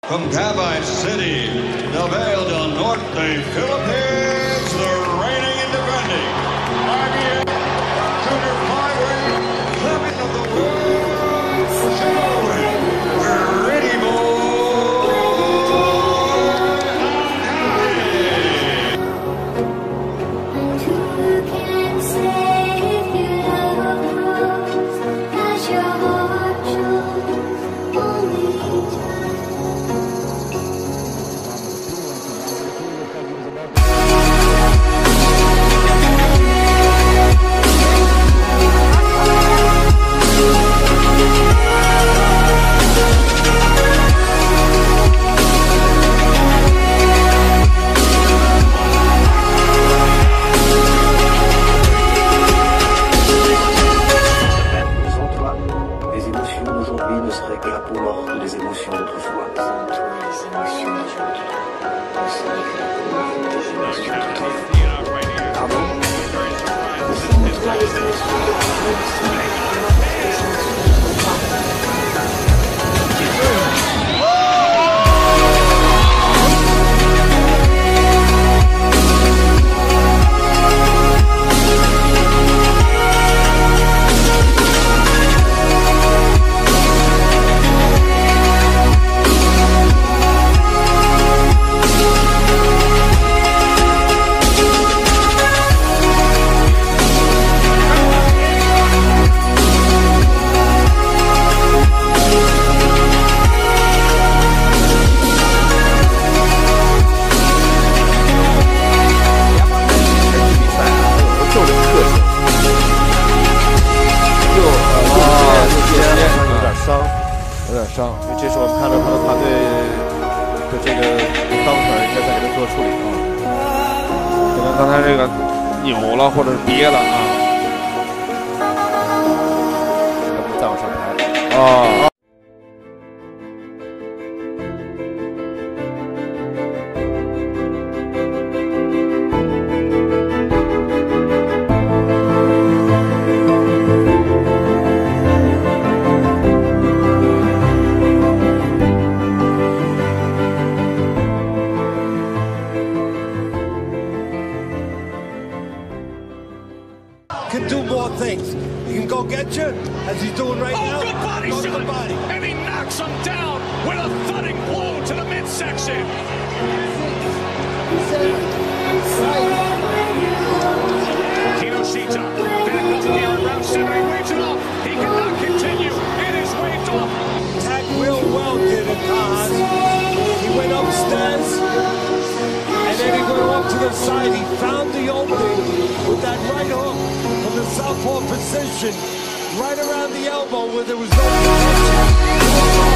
From Cavite City, Naval del Norte, Philippines, the reigning and defending IBF Junior Flyweight Champion of the world, Jerwin. We're ready, ne serait que la peau morte des émotions d'autrefois. Sans toi, les émotions d'aujourd'hui ne seraient que la peau morte des émotions d'autrefois. Pardon? Sans toi, les émotions d'autrefois ne seraient que la peau morte des émotions d'autrefois. 有点伤，因为这是我们看到他的团队的这个刀腿应该在给他做处理啊，可能刚才这个扭了或者是跌了啊，咱们再往上抬啊。 Can do more things. He can go get you, as he's doing right now. Good body shot! Body. And he knocks him down with a thudding blow to the midsection. Kinoshita back up here at round 7. He waves it off. He cannot continue. It is waved off. Attacked real well, did Ancajas. He went upstairs, and then he went off to the side. He found the opening with that right hook from the southpaw position, right around the elbow where there was no protection.